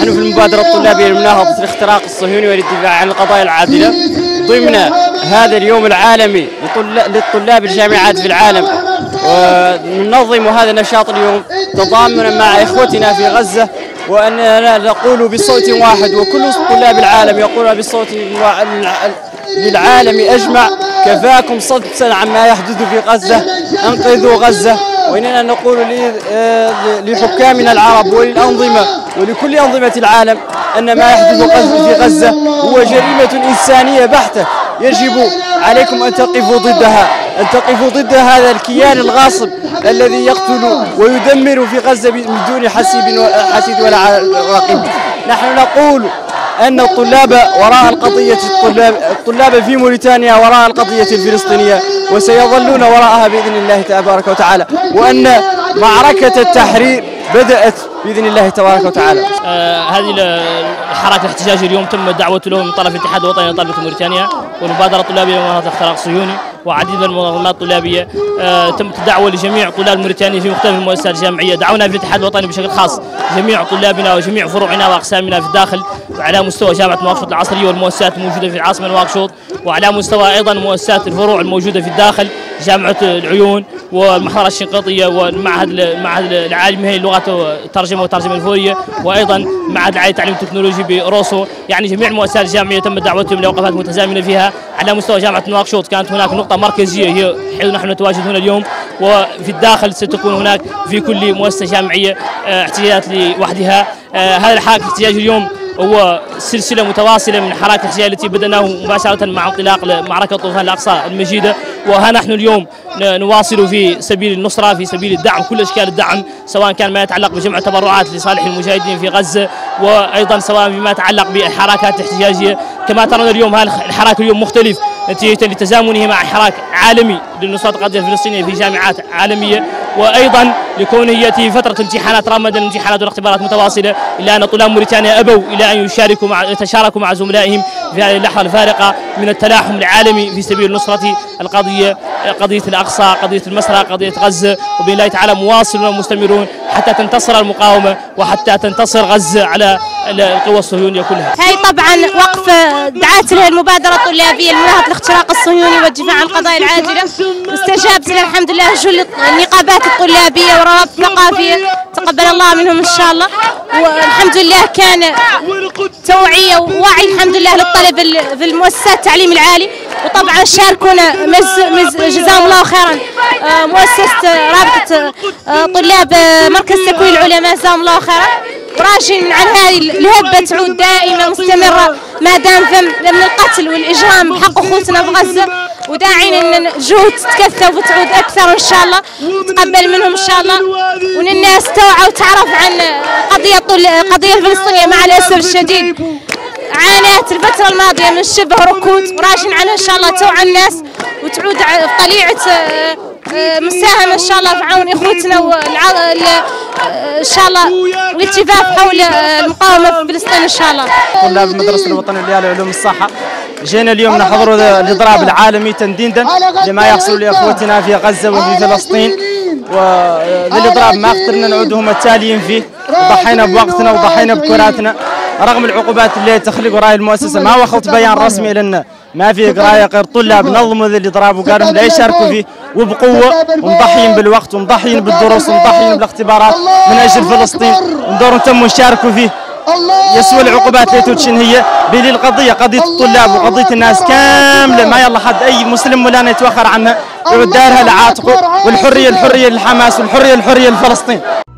نحن في المبادرة الطلابية لمناهضة الاختراق الصهيوني والدفاع عن القضايا العادلة ضمن هذا اليوم العالمي للطلاب الجامعات في العالم، وننظم هذا النشاط اليوم تضامنا مع إخوتنا في غزة، وأننا نقول بصوت واحد وكل طلاب العالم يقولون بصوت للعالم أجمع: كفاكم صمتا عما يحدث في غزة، أنقذوا غزة. وإننا نقول لحكامنا العرب وللأنظمة ولكل أنظمة العالم أن ما يحدث في غزة هو جريمة إنسانية بحتة، يجب عليكم أن تقفوا ضدها، أن تقفوا ضد هذا الكيان الغاصب الذي يقتل ويدمر في غزة من دون حسيب ولا رقيب. نحن نقول أن الطلاب وراء القضية، الطلاب في موريتانيا وراء القضية الفلسطينية، وسيظلون وراءها بإذن الله تبارك وتعالى، وأن معركة التحرير بدأت بإذن الله تبارك وتعالى. هذه الحركة الاحتجاجية اليوم تم الدعوة له من طرف الاتحاد الوطني لطلبة موريتانيا والمبادرة الطلابية لمناهضة الاختراق الصهيوني وعديد من المنظمات الطلابية. تمت الدعوة لجميع طلاب موريتانيا في مختلف المؤسسات الجامعية. دعونا في الاتحاد الوطني بشكل خاص جميع طلابنا وجميع فروعنا وأقسامنا في الداخل على مستوى جامعة نواكشوط العصرية والمؤسسات الموجودة في العاصمة نواكشوط، وعلى مستوى أيضا مؤسسات الفروع الموجودة في الداخل جامعة العيون والمحضرة الشنقيطية والمعهد العالي المهني للغات والترجمة والترجمة الفورية، وأيضا معهد العالي للتعليم التكنولوجي بروسو. يعني جميع المؤسسات الجامعية تم دعوتهم لوقفات متزامنة فيها. على مستوى جامعة نواكشوط كانت هناك نقطة مركزية هي حيث نحن نتواجد هنا اليوم، وفي الداخل ستكون هناك في كل مؤسسة جامعية احتجاجات لوحدها. هذا الحراك الاحتجاجي اليوم هو سلسلة متواصلة من حراك الاحتجاج التي بدأناه مباشرة مع انطلاق معركة طوفان الأقصى المجيدة، وها نحن اليوم نواصل في سبيل النصرة، في سبيل الدعم، كل أشكال الدعم، سواء كان ما يتعلق بجمع تبرعات لصالح المجاهدين في غزة، وأيضا سواء بما يتعلق بالحركات الاحتجاجية. كما ترون اليوم هذا الحراك اليوم مختلف نتيجة لتزامنه مع حراك عالمي لنصرة القضية الفلسطينية في جامعات عالمية، وأيضا لكونه يأتي فترة امتحانات رمضان، الامتحانات والاختبارات متواصلة، إلا أن طلاب موريتانيا أبوا إلى أن يتشاركوا مع زملائهم في هذه اللحظة الفارقة من التلاحم العالمي في سبيل نصرة القضية، قضية الأقصى، قضية المسرى، قضية غزة. وبإذن الله تعالى مواصلون ومستمرون حتى تنتصر المقاومة وحتى تنتصر غزة على القوى الصهيونية كلها. هاي طبعا وقف دعت له المبادرة الطلابية لمناهضة الاختراق الصهيوني والدفاع عن القضايا العادلة، واستجابت له الحمد لله جل النقابات الطلابية والروابط الثقافية، تقبل الله منهم إن شاء الله. والحمد لله كان توعية ووعي الحمد لله للطلب في المؤسسات التعليم العالي، وطبعا شاركونا جزاهم الله خيرا مؤسسة رابطة طلاب مركز تكوين العلماء جزاهم الله خيرا، وراجين عن هذه الهبة تعود دائمة مستمرة ما دام من القتل والإجرام بحق أخوتنا في غزة، وداعين أن الجهود تتكثف وتعود أكثر إن شاء الله، تقبل منهم إن شاء الله، وأن الناس توعى وتعرف عن القضية الفلسطينية. مع الأسف الشديد عانت الفترة الماضية من شبه ركود، وراجين عنها إن شاء الله توعى الناس وتعود طليعة مساهمة إن شاء الله في عون إخوتنا إن شاء الله والالتفاف حول المقاومة في فلسطين إن شاء الله. طلاب المدرسة الوطنية لعلوم الصحة جينا اليوم نحضر الإضراب العالمي تنديدا لما يحصل لإخوتنا في غزة وفي فلسطين، وللإضراب ما قدرنا نعودهم التاليين فيه، وضحينا بوقتنا وضحينا بكراتنا رغم العقوبات اللي تخلق وراء المؤسسة. ما وصلت بيان رسمي لنا ما في قرايه غير طلاب نظموا ذي الاضراب وقالوا لا يشاركوا فيه وبقوه، ومضحيين بالوقت ومضحيين بالدروس ومضحيين بالاختبارات من اجل فلسطين، ندوروا تموا يشاركوا فيه. يسوى العقوبات اللي تشن هي بلي القضيه قضيه الطلاب وقضيه الناس كامله، ما يلا حد اي مسلم ولا يتوخر عنها، ودارها لعاتقه، والحريه الحريه للحماس والحريه الحريه لفلسطين.